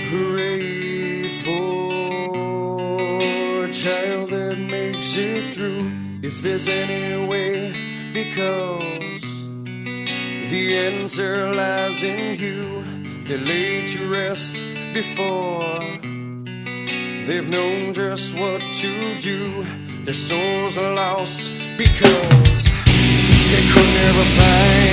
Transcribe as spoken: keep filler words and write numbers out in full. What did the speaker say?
Hooray for a child that makes it through, if there's any way, because the answer lies in you. They're laid to rest before they've known just what to do. Their souls are lost because they could never find